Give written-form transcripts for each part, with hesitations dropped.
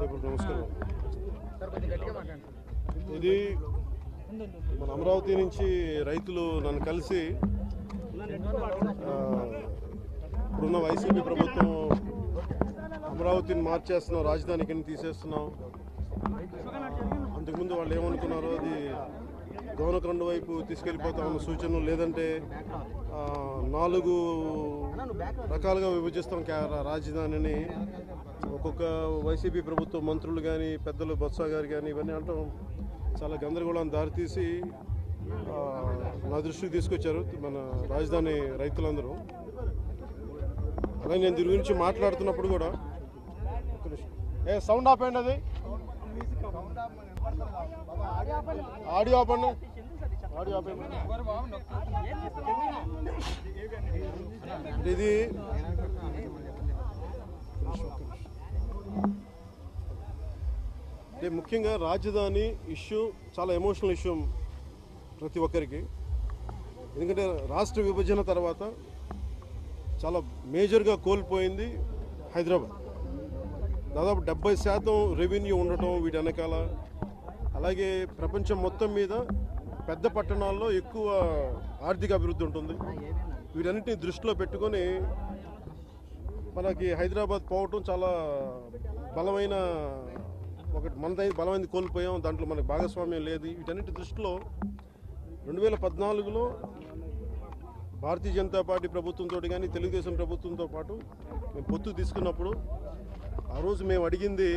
నమస్కారం. ఇది మన అమరావతి నుంచి రైతులు నన్ను కలిసి ఇప్పుడున్న వైసీపీ ప్రభుత్వం అమరావతిని మార్చేస్తున్నాం, రాజధాని కింద తీసేస్తున్నాం. అంతకుముందు వాళ్ళు ఏమనుకున్నారో అది గోనకొండ వైపు తీసుకెళ్ళిపోతామన్న సూచనలు, లేదంటే 4 రకాలుగా విభజిస్తాం రాజధానిని. ఒక్కొక్క వైసీపీ ప్రభుత్వ మంత్రులు కానీ పెద్దలు బొత్స గారు కానీ ఇవన్నీ అంటాం చాలా గందరగోళాన్ని దారితీసి నా దృష్టికి తీసుకొచ్చారు మన రాజధాని రైతులందరూ. అలాగే నేను దీని గురించి మాట్లాడుతున్నప్పుడు కూడా సౌండ్ ఆపండి, అది ఆడియో ఆపండి, ఆడియో ఆపండి. ఇది ముఖ్యంగా రాజధాని ఇష్యూ చాలా ఎమోషనల్ ఇష్యూ ప్రతి ఒక్కరికి. ఎందుకంటే రాష్ట్ర విభజన తర్వాత చాలా మేజర్గా కోల్పోయింది హైదరాబాద్. దాదాపు 70% రెవెన్యూ ఉండటం వీటి వెనకాల, అలాగే ప్రపంచం మొత్తం మీద పెద్ద పట్టణాల్లో ఎక్కువ ఆర్థిక అభివృద్ధి ఉంటుంది. వీటన్నిటిని దృష్టిలో పెట్టుకొని మనకి హైదరాబాద్ పోవటం చాలా బలమైన బలమైనది కోల్పోయాం. దాంట్లో మనకు భాగస్వామ్యం లేదు. వీటన్నిటి దృష్టిలో 2014లో భారతీయ జనతా పార్టీ ప్రభుత్వంతో కానీ తెలుగుదేశం ప్రభుత్వంతో పాటు మేము పొత్తు తీసుకున్నప్పుడు ఆ రోజు మేము అడిగింది,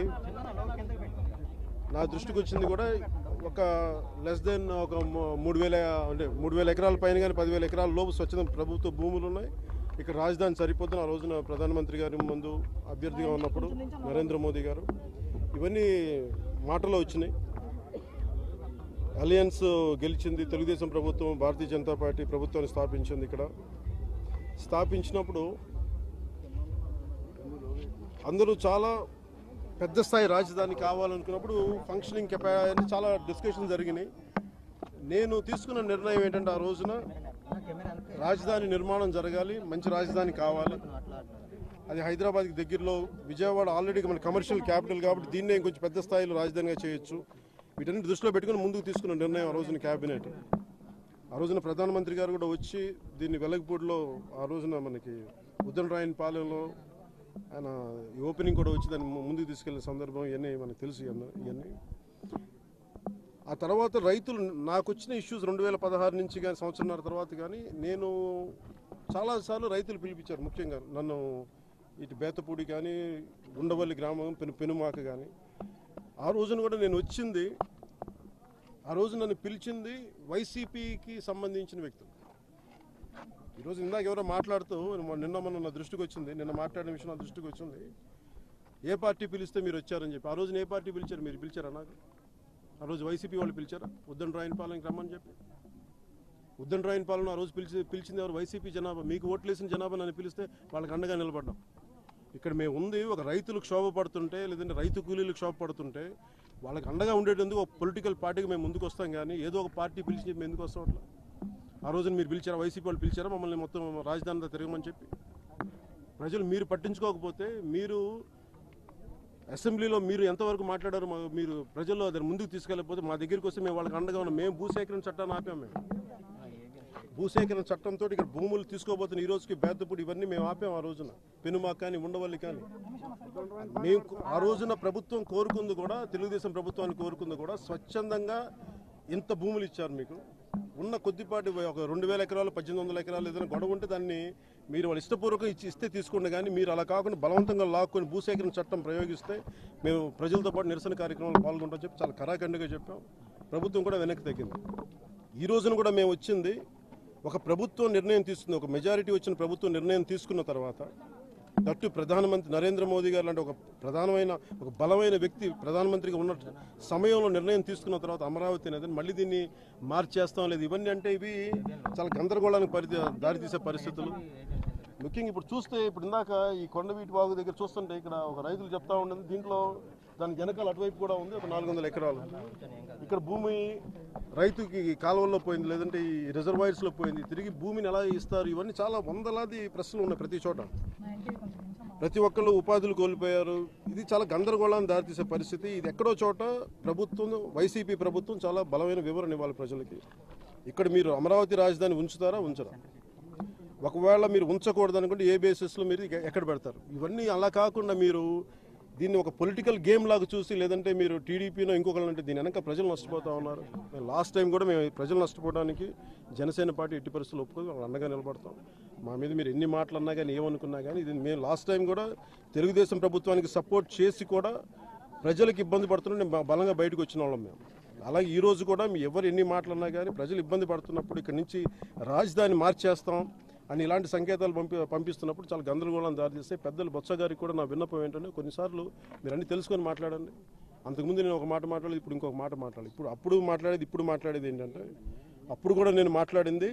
నా దృష్టికి వచ్చింది కూడా ఒక లెస్ దెన్ ఒక 3,000 ఎకరాల పైన కానీ 10,000 ఎకరాల లోపు స్వచ్ఛంద ప్రభుత్వ భూములు ఉన్నాయి. ఇక్కడ రాజధాని సరిపోతుంది. ఆ రోజున ప్రధానమంత్రి గారి ముందు అభ్యర్థిగా ఉన్నప్పుడు నరేంద్ర మోదీ గారు ఇవన్నీ మాటలో వచ్చినాయి. అలయన్స్ గెలిచింది, తెలుగుదేశం ప్రభుత్వం భారతీయ జనతా పార్టీ ప్రభుత్వాన్ని స్థాపించింది. ఇక్కడ స్థాపించినప్పుడు అందరూ చాలా పెద్ద స్థాయి రాజధాని కావాలనుకున్నప్పుడు ఫంక్షనింగ్ కెపాసిటీ చాలా డిస్కషన్ జరిగినాయి. నేను తీసుకున్న నిర్ణయం ఏంటంటే, ఆ రోజున రాజధాని నిర్మాణం జరగాలి, మంచి రాజధాని కావాలి. అది హైదరాబాద్కి దగ్గరలో, విజయవాడ ఆల్రెడీ మన కమర్షియల్ క్యాపిటల్ కాబట్టి దీన్నే కొంచెం పెద్ద స్థాయిలో రాజధానిగా చేయొచ్చు. వీటన్ని దృష్టిలో పెట్టుకుని ముందుకు తీసుకున్న నిర్ణయం ఆ రోజున క్యాబినెట్. ఆ రోజున ప్రధానమంత్రి గారు కూడా వచ్చి దీన్ని వెలగపూడిలో ఆ రోజున మనకి ఉద్దనరాయనపాలెంలో ఆయన ఓపెనింగ్ కూడా వచ్చి దాన్ని ముందుకు తీసుకెళ్లిన సందర్భం ఇవన్నీ మనకు తెలుసు. ఇవన్నీ ఆ తర్వాత రైతులు నాకు వచ్చిన ఇష్యూస్ 2016 నుంచి కానీ సంవత్సరంన్నర తర్వాత కానీ నేను చాలాసార్లు రైతులు పిలిపించారు. ముఖ్యంగా నన్ను ఇటు బేతపూడి కానీ ఉండవల్లి గ్రామం పెనుమాక కానీ ఆ రోజున కూడా నేను వచ్చింది. ఆ రోజు నన్ను పిలిచింది వైసీపీకి సంబంధించిన వ్యక్తులు. ఈరోజు ఇందాక ఎవరో మాట్లాడుతూ మొన్న నా దృష్టికి వచ్చింది, నిన్న మాట్లాడిన విషయం నా దృష్టికి వచ్చింది. ఏ పార్టీ పిలిస్తే మీరు వచ్చారని చెప్పి. ఆ రోజున ఏ పార్టీ పిలిచారు? మీరు పిలిచారా? నాకు ఆ రోజు వైసీపీ వాళ్ళు పిలిచారా ఉద్దనరాయనపాలెంకి రమ్మని చెప్పి? ఉద్దనరాయనపాలెం ఆ రోజు పిలిచింది ఎవరు? వైసీపీ జనాభా. మీకు ఓట్లేసిన జనాభా నన్ను పిలిస్తే వాళ్ళకి అండగా నిలబడ్డాం. ఇక్కడ మేము ఉంది ఒక రైతులకు క్షోభ పడుతుంటే, లేదంటే రైతు కూలీలకు క్షోభ పడుతుంటే వాళ్ళకి అండగా ఉండేటందుకు ఒక పొలిటికల్ పార్టీకి మేము ముందుకు వస్తాం. కానీ ఏదో ఒక పార్టీ పిలిచి మేము ఎందుకు వస్తాం అట్లా? ఆ రోజున మీరు పిలిచారా? వైసీపీ వాళ్ళు పిలిచారా మమ్మల్ని మొత్తం రాజధానిలో తిరగమని చెప్పి? ప్రజలు మీరు పట్టించుకోకపోతే, మీరు అసెంబ్లీలో మీరు ఎంతవరకు మాట్లాడారు, మీరు ప్రజల్లో దాన్ని ముందుకు తీసుకెళ్ళకపోతే మా దగ్గరికి వస్తే మేము వాళ్ళకి అండగా ఉన్నాం. మేము భూసేకరణ చట్టాన్ని ఆపాం. మేము భూసేకరణ చట్టంతో ఇక్కడ భూములు తీసుకోబోతున్న ఈ రోజుకి బేతపూడి ఇవన్నీ మేము ఆపాం. ఆ రోజున పెనుమాక కానీ ఉండవల్లి కానీ మేము ఆ రోజున ప్రభుత్వం కోరుకుంది కూడా, తెలుగుదేశం ప్రభుత్వాన్ని కోరుకుంది కూడా స్వచ్ఛందంగా ఇంత భూములు ఇచ్చారు. మీకు ఉన్న కొద్దిపాటి ఒక 2,000 ఎకరాలు 1,800 ఎకరాలు ఏదైనా గొడవ ఉంటే దాన్ని మీరు వాళ్ళు ఇష్టపూర్వకంగా ఇస్తే తీసుకోండి. కానీ మీరు అలా కాకుండా బలవంతంగా లాక్కొని భూసేకరణ చట్టం ప్రయోగిస్తే మేము ప్రజలతో పాటు నిరసన కార్యక్రమాలు పాల్గొంటామని చెప్పి చాలా కరాఖండిగా చెప్పాం. ప్రభుత్వం కూడా వెనక్కి తగ్గింది. ఈ రోజున కూడా మేము వచ్చింది, ఒక ప్రభుత్వం నిర్ణయం తీసుకుంది, ఒక మెజారిటీ వచ్చిన ప్రభుత్వం నిర్ణయం తీసుకున్న తర్వాత దట్టు ప్రధానమంత్రి నరేంద్ర మోదీ గారు లాంటి ఒక బలమైన వ్యక్తి ప్రధానమంత్రిగా ఉన్న సమయంలో నిర్ణయం తీసుకున్న తర్వాత అమరావతి అనేది మళ్ళీ దీన్ని మార్చేస్తాం లేదు. ఇవన్నీ అంటే ఇవి చాలా గందరగోళానికి దారితీసే పరిస్థితులు. ముఖ్యంగా ఇప్పుడు చూస్తే, ఇప్పుడు ఇందాక ఈ కొండవీటి వాగు దగ్గర చూస్తుంటే ఇక్కడ ఒక రైతులు చెప్తా ఉండేది, దీంట్లో దాని వెనకాల అటువైపు కూడా ఉంది ఒక 400 ఎకరాలు. ఇక్కడ భూమి రైతుకి కాలువల్లో పోయింది, లేదంటే ఈ రిజర్వాయర్స్లో పోయింది. తిరిగి భూమిని ఎలా ఇస్తారు? ఇవన్నీ చాలా వందలాది ప్రశ్నలు ఉన్నాయి ప్రతి చోట. ప్రతి ఒక్కళ్ళు ఉపాధులు కోల్పోయారు. ఇది చాలా గందరగోళాన్ని దారితీసే పరిస్థితి. ఇది ఎక్కడో చోట ప్రభుత్వం, వైసీపీ ప్రభుత్వం చాలా బలమైన వివరణ ఇవ్వాలి ప్రజలకి. ఇక్కడ మీరు అమరావతి రాజధాని ఉంచుతారా, ఉంచరా? ఒకవేళ మీరు ఉంచకూడదు అనుకుంటే ఏ బేసిస్లో మీరు ఎక్కడ పెడతారు? ఇవన్నీ అలా కాకుండా మీరు దీన్ని ఒక పొలిటికల్ గేమ్ లాగా చూసి, లేదంటే మీరు టీడీపీనో ఇంకొకళ్ళంటే దీని వెనక ప్రజలు నష్టపోతూ ఉన్నారు. లాస్ట్ టైం కూడా మేము ప్రజలు నష్టపోవడానికి జనసేన పార్టీ ఎట్టి పరిస్థితులు ఒప్పుకొని వాళ్ళు అండగా నిలబడతాం. మా మీద మీరు ఎన్ని మాటలు అన్నా కానీ, ఏమనుకున్నా కానీ, ఇది మేము లాస్ట్ టైం కూడా తెలుగుదేశం ప్రభుత్వానికి సపోర్ట్ చేసి కూడా ప్రజలకు ఇబ్బంది పడుతున్నా బలంగా బయటకు వచ్చిన వాళ్ళం మేము. అలాగే ఈరోజు కూడా మీ ఎవరు ఎన్ని మాటలు అన్నా కానీ ప్రజలు ఇబ్బంది పడుతున్నప్పుడు ఇక్కడి నుంచి రాజధాని మార్చేస్తాం అని ఇలాంటి సంకేతాలు పంపిస్తున్నప్పుడు చాలా గందరగోళం దారితీస్తే పెద్దలు బొత్స గారికి కూడా నా విన్నపం ఏంటంటే కొన్నిసార్లు మీరు అన్ని తెలుసుకొని మాట్లాడండి. అంతకుముందు నేను ఒక మాట మాట్లాడేది, ఇప్పుడు ఇంకొక మాట మాట్లాడాలి. అప్పుడు మాట్లాడేది, ఇప్పుడు మాట్లాడేది ఏంటంటే, అప్పుడు కూడా నేను మాట్లాడింది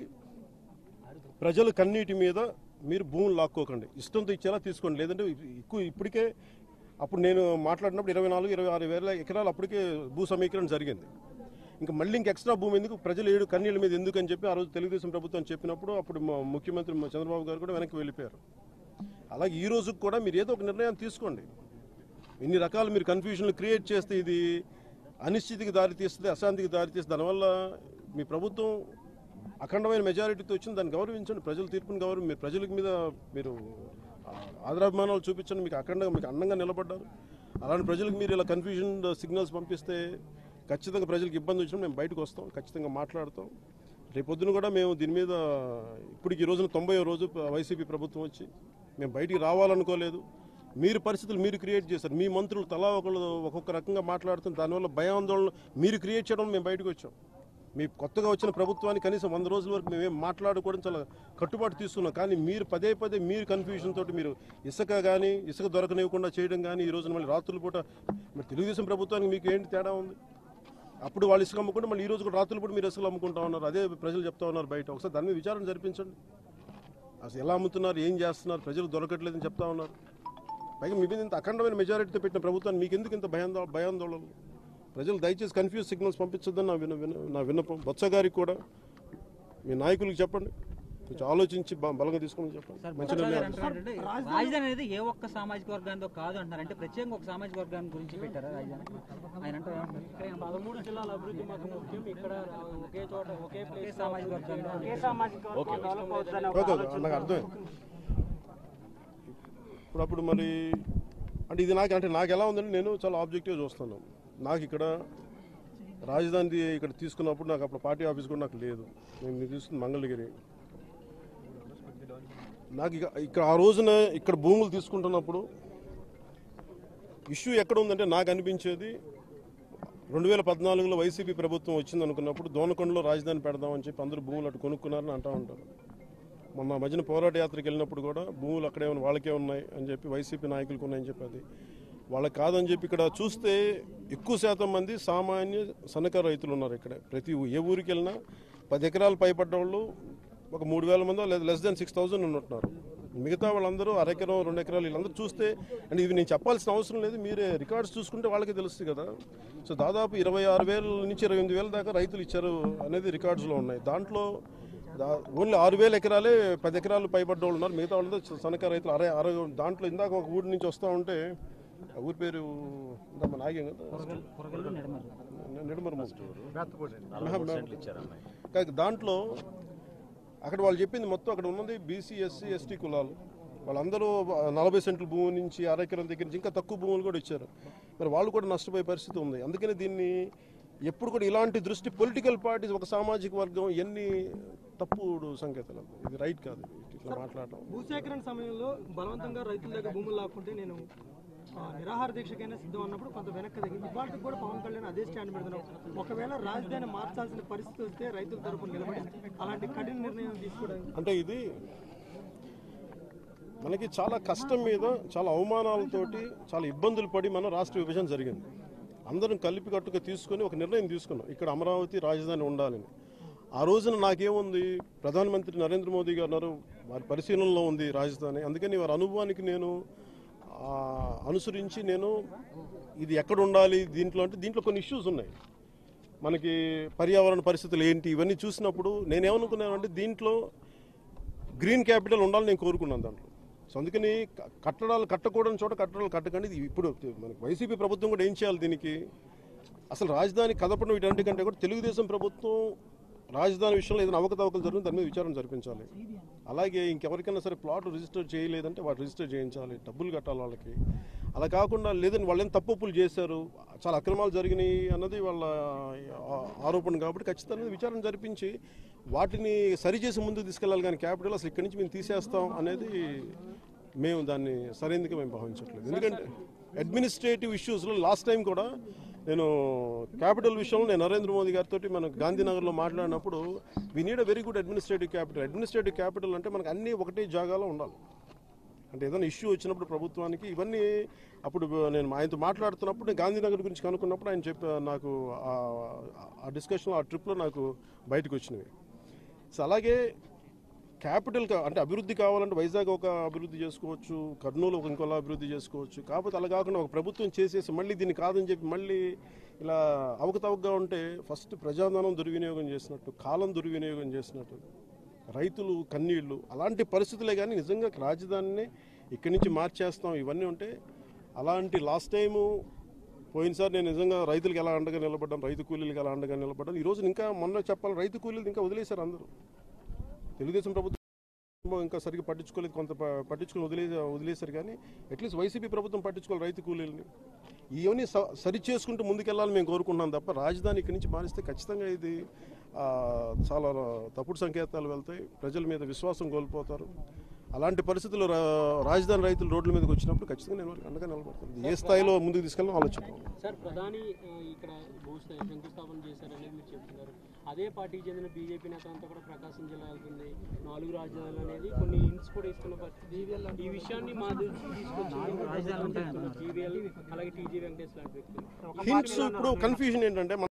ప్రజలు కన్నీటి మీద మీరు భూములు లాక్కోకండి, ఇష్టంతో ఇచ్చేలా తీసుకోండి. లేదంటే ఇప్పటికే అప్పుడు నేను మాట్లాడినప్పుడు 24-26 వేల ఎకరాలు అప్పటికే భూ సమీకరణ జరిగింది. ఇంకా మళ్ళీ ఎక్స్ట్రా భూమి ఎందుకు, ప్రజలు 7 కన్నీళ్ళ మీద ఎందుకు అని చెప్పి ఆ రోజు తెలుగుదేశం ప్రభుత్వం చెప్పినప్పుడు అప్పుడు ముఖ్యమంత్రి చంద్రబాబు గారు కూడా వెనక్కి వెళ్ళిపోయారు. అలాగే ఈ రోజుకి కూడా మీరు ఏదో ఒక నిర్ణయం తీసుకోండి. ఇన్ని రకాలు మీరు కన్ఫ్యూజన్లు క్రియేట్ చేస్తే ఇది అనిశ్చితికి దారితీస్తుంది, అశాంతికి దారితీస్తుంది. దానివల్ల మీ ప్రభుత్వం అఖండమైన మెజారిటీతో వచ్చింది, దాన్ని గౌరవించండి. ప్రజల తీర్పుని మీరు ప్రజల మీద మీరు ఆదరాభిమానాలు చూపించండి. మీకు అండంగా నిలబడ్డారు. అలాంటి ప్రజలకు మీరు ఇలా కన్ఫ్యూజన్ సిగ్నల్స్ పంపిస్తే ఖచ్చితంగా ప్రజలకు ఇబ్బంది వచ్చినప్పుడు మేము బయటకు వస్తాం, ఖచ్చితంగా మాట్లాడతాం. రేపొద్దున కూడా మేము దీని మీద ఇప్పటికి ఈ రోజున 90వ రోజు వైసీపీ ప్రభుత్వం వచ్చి మేము బయటికి రావాలనుకోలేదు. మీరు పరిస్థితులు మీరు క్రియేట్ చేశారు. మీ మంత్రులు తలా ఒక్కొక్క రకంగా మాట్లాడుతున్న దానివల్ల భయాందోళన మీరు క్రియేట్ చేయడం మేము బయటకు వచ్చాం. మీ కొత్తగా వచ్చిన ప్రభుత్వానికి కనీసం 100 రోజుల వరకు మేమేం మాట్లాడుకోవడం చాలా కట్టుబాటు తీసుకున్నాం. కానీ మీరు పదే మీరు కన్ఫ్యూజన్ తోటి మీరు ఇసుక దొరకనివ్వకుండా చేయడం కానీ, ఈ రోజున మళ్ళీ రాత్రుల పూట మరి తెలుగుదేశం ప్రభుత్వానికి మీకు ఏంటి తేడా ఉంది? అప్పుడు వాళ్ళు ఇసుక అమ్ముకుంటే మళ్ళీ ఈ రోజు కూడా రాత్రుల పూట మీరు ఇసుకలు అమ్ముకుంటా ఉన్నారు. అదే ప్రజలు చెప్తా ఉన్నారు బయట. ఒకసారి దాని మీద విచారణ జరిపించండి. అసలు ఎలా అమ్ముతున్నారు, ఏం చేస్తున్నారు, ప్రజలు దొరకట్లేదని చెప్తా ఉన్నారు. పైగా మీ మీద ఇంత అఖండమైన మెజారిటీతో పెట్టిన ప్రభుత్వాన్ని మీకు ఎందుకు ఇంత భయాందోళనలు? ప్రజలు దయచేసి కన్ఫ్యూజ్ సిగ్నల్స్ పంపించొద్దని నా విన్నపం. బొత్స గారికి కూడా మీ నాయకులకు చెప్పండి, కొంచెం ఆలోచించి బలంగా తీసుకోమని చెప్పండి. రాజధాని అనేది ఏ ఒక్క సామాజిక వర్గానితో కాదు అంటారు. అంటే ప్రత్యేకంగా ఒక సామాజిక వర్గాన్ని గురించి పెట్టారా రాజధాని? ఆయన అంటే 13 జిల్లాల అభివృద్ధి మాకు ముఖ్యం, ఇక్కడ ఒకే చోట ఒకే సామాజిక వర్గాన్ని నాకు అర్థమైంది. ఇప్పుడు మరి అంటే ఇది నాకు ఎలా ఉందంటే, నేను చాలా ఆబ్జెక్టివ్గా చూస్తున్నాను. నాకు ఇక్కడ రాజధాని ఇక్కడ తీసుకున్నప్పుడు నాకు అప్పుడు పార్టీ ఆఫీస్ కూడా నాకు లేదు. నేను తీసుకున్న మంగళగిరి. నాకు ఇక్కడ ఆ రోజున ఇక్కడ భూములు తీసుకుంటున్నప్పుడు ఇష్యూ ఎక్కడ ఉందంటే, నాకు అనిపించేది 2014లో వైసీపీ ప్రభుత్వం వచ్చింది అనుకున్నప్పుడు దోనకొండలో రాజధాని పెడదామని చెప్పి అందరూ భూములు అటు కొనుక్కున్నారని అంటూ ఉంటారు. మొన్న మధ్యన పోరాట యాత్రకు వెళ్ళినప్పుడు కూడా భూములు అక్కడే వాళ్ళకే ఉన్నాయి అని చెప్పి, వైసీపీ నాయకులకు ఉన్నాయని చెప్పి, అది వాళ్ళకి కాదని చెప్పి ఇక్కడ చూస్తే ఎక్కువ శాతం మంది సామాన్య సన్నకారు రైతులు ఉన్నారు. ఇక్కడ ప్రతి ఏ ఊరికి వెళ్ళినా 10 ఎకరాలు పైపడ్డ వాళ్ళు ఒక 3,000 మందో లేదా లెస్ దాన్ 6,000 ఉంటున్నారు. మిగతా వాళ్ళందరూ 1 ఎకరం 2 ఎకరాలు వీళ్ళందరూ చూస్తే, అంటే ఇవి నేను చెప్పాల్సిన అవసరం లేదు, మీరే రికార్డ్స్ చూసుకుంటే వాళ్ళకి తెలుస్తుంది కదా. సో దాదాపు 26,000 నుంచి 28,000 దాకా రైతులు ఇచ్చారు అనేది రికార్డ్స్లో ఉన్నాయి. దాంట్లో ఓన్లీ 6,000 ఎకరాలే 10 ఎకరాలు పైబడ్డ వాళ్ళు ఉన్నారు. మిగతా వాళ్ళందరూ సన్నకారు రైతులు. దాంట్లో ఇందాక ఒక ఊరి నుంచి వస్తూ ఉంటే, ఆ ఊరి పేరు నాగేం కదా, దాంట్లో అక్కడ వాళ్ళు చెప్పింది మొత్తం అక్కడ ఉన్నది బీసీ, ఎస్సీ, ఎస్టీ కులాలు. వాళ్ళందరూ 40 సెంట్ల భూమి నుంచి 1/2 ఎకరం దగ్గర నుంచి ఇంకా తక్కువ భూములు కూడా ఇచ్చారు. మరి వాళ్ళు కూడా నష్టపోయే పరిస్థితి ఉంది. అందుకని దీన్ని ఎప్పుడు కూడా ఇలాంటి దృష్టి పొలిటికల్ పార్టీస్, ఒక సామాజిక వర్గం ఎన్ని తప్పుడు సంకేతాలు, ఇది రైట్ కాదు ఇట్లా మాట్లాడటం. భూసేకరణ సమయంలో బలవంతంగా రైతుల దగ్గర భూములు లాక్కుంటే నేను నిరాహార దీక్షకైనా సిద్ధం అన్నప్పుడు కొంత వెనక్కి తగ్గింది. ఇవాళకి కూడా పవన్ కళ్యాణ్ అదే స్టాండ్ పెడుతున్నాం. ఒకవేళ రాజధాని మార్చాల్సిన పరిస్థితి వస్తే రైతుల తరపున నిలబడి అలాంటి కఠిన నిర్ణయం తీసుకోవడానికి, అంటే ఇది మనకి చాలా కష్టం మీద, చాలా అవమానాలతోటి, చాలా ఇబ్బందులు పడి మన రాష్ట్ర విభజన జరిగింది. అందరం కలిపి కట్టుగా తీసుకొని ఒక నిర్ణయం తీసుకున్నాం, ఇక్కడ అమరావతి రాజధాని ఉండాలని. ఆ రోజున నాకేముంది, ప్రధానమంత్రి నరేంద్ర మోదీ గారు అన్నారు వారి పరిశీలనలో ఉంది రాజధాని. అందుకని వారి అనుభవానికి నేను అనుసరించి నేను ఇది ఎక్కడ ఉండాలి దీంట్లో, అంటే దీంట్లో కొన్ని ఇష్యూస్ ఉన్నాయి. మనకి పర్యావరణ పరిస్థితులు ఏంటి ఇవన్నీ చూసినప్పుడు నేనేమనుకున్నానంటే, దీంట్లో గ్రీన్ క్యాపిటల్ ఉండాలని నేను కోరుకున్నాను. దాంట్లో సో అందుకని కట్టడాలు కట్టకూడని చోట కట్టడాలు కట్టకండి. ఇది ఇప్పుడు మనకి వైసీపీ ప్రభుత్వం కూడా ఏం చేయాలి దీనికి? అసలు రాజధాని కదపడం ఇటువంటి కంటే కూడా తెలుగుదేశం ప్రభుత్వం రాజధాని విషయంలో ఏదైనా అవకతవకలు జరిగింది దాని మీద విచారణ జరిపించాలి. అలాగే ఇంకెవరికైనా సరే ప్లాట్ రిజిస్టర్ చేయలేదంటే వాటి రిజిస్టర్ చేయించాలి, డబ్బులు కట్టాలి వాళ్ళకి. అలా కాకుండా లేదని వాళ్ళేం తప్పులు చేశారు, చాలా అక్రమాలు జరిగినాయి అన్నది వాళ్ళ ఆరోపణ కాబట్టి ఖచ్చితంగా విచారణ జరిపించి వాటిని సరిచేసి ముందుకు తీసుకెళ్ళాలి. కానీ క్యాపిటల్ అసలు ఇక్కడి నుంచి మేము తీసేస్తాం అనేది మేము దాన్ని సరైనదిగా మేము భావించట్లేదు. ఎందుకంటే అడ్మినిస్ట్రేటివ్ ఇష్యూస్లో లాస్ట్ టైం కూడా నేను క్యాపిటల్ విషయంలో నేను నరేంద్ర మోదీ గారితో మనం గాంధీనగర్లో మాట్లాడినప్పుడు we need a very good administrative capital. Administrative capital అంటే మనకు అన్నీ ఒకటే జాగాలో ఉండాలి. అంటే ఏదైనా ఇష్యూ వచ్చినప్పుడు ప్రభుత్వానికి ఇవన్నీ అప్పుడు నేను ఆయనతో మాట్లాడుతున్నప్పుడు నేను గాంధీనగర్ గురించి కనుక్కున్నప్పుడు ఆయన నాకు ఆ డిస్కషన్లో ఆ ట్రిప్లో నాకు బయటకు వచ్చినవి. సో అలాగే క్యాపిటల్ అంటే అభివృద్ధి కావాలంటే వైజాగ్ ఒక అభివృద్ధి చేసుకోవచ్చు, కర్నూలు ఒక ఇంకోలా అభివృద్ధి చేసుకోవచ్చు. కాకపోతే అలా కాకుండా ఒక ప్రభుత్వం చేసేసి మళ్ళీ దీన్ని కాదని చెప్పి మళ్ళీ ఇలా అవకతవకగా ఉంటే ఫస్ట్ ప్రజాధనం దుర్వినియోగం చేసినట్టు, కాలం దుర్వినియోగం చేసినట్టు, రైతులు కన్నీళ్లు, అలాంటి పరిస్థితులే. కానీ నిజంగా రాజధానిని ఇక్కడి నుంచి మార్చేస్తాం ఇవన్నీ ఉంటే అలాంటి లాస్ట్ టైము పోయినసారి నేను నిజంగా రైతులకు ఎలా అండగా నిలబడ్డాను, రైతు కూలీలకు ఎలా అండగా నిలబడ్డాను. ఈరోజు ఇంకా మొన్న చెప్పాలి రైతు కూలీలు ఇంకా వదిలేశారు అందరూ. తెలుగుదేశం ప్రభుత్వం ఇంకా సరిగ్గా పట్టించుకోలేదు, కొంత పట్టించుకుని వదిలేశారు. కానీ అట్లీస్ట్ వైసీపీ ప్రభుత్వం పట్టించుకోవాలి రైతు కూలీలని. ఇవన్నీ సరి చేసుకుంటూ ముందుకెళ్ళాలని మేము కోరుకుంటున్నాం తప్ప రాజధాని ఇక్కడి నుంచి మారిస్తే ఖచ్చితంగా ఇది చాలా తప్పుడు సంకేతాలు వెళ్తాయి, ప్రజల మీద విశ్వాసం కోల్పోతారు. అలాంటి పరిస్థితుల్లో రాజధాని రైతులు రోడ్ల మీదకి వచ్చినప్పుడు ఖచ్చితంగా నేను వారికి అండగా నిలబడతాను. ఏ స్థాయిలో ముందుకు తీసుకెళ్ళాలని ఆలోచిస్తాం. సార్, ప్రధాని ఇక్కడ శంకుస్థాపన చేశారనేది మీరు చెప్తున్నారు. అదే పార్టీకి చెందిన బీజేపీ నేత అంతా కూడా ప్రకాశం జిల్లా వెళ్తుంది, 4 రాజధానులు అనేది కొన్ని హింట్స్ కూడా ఇస్తున్న పరిస్థితి. ఈ విషయాన్ని మా దృష్టికి తీసుకొచ్చి జీవీఎల్ అలాగే టీజీ వెంకటేష్ లాంటి వ్యక్తులు హింట్స్ ఇప్పుడు కన్ఫ్యూజన్ ఏంటంటే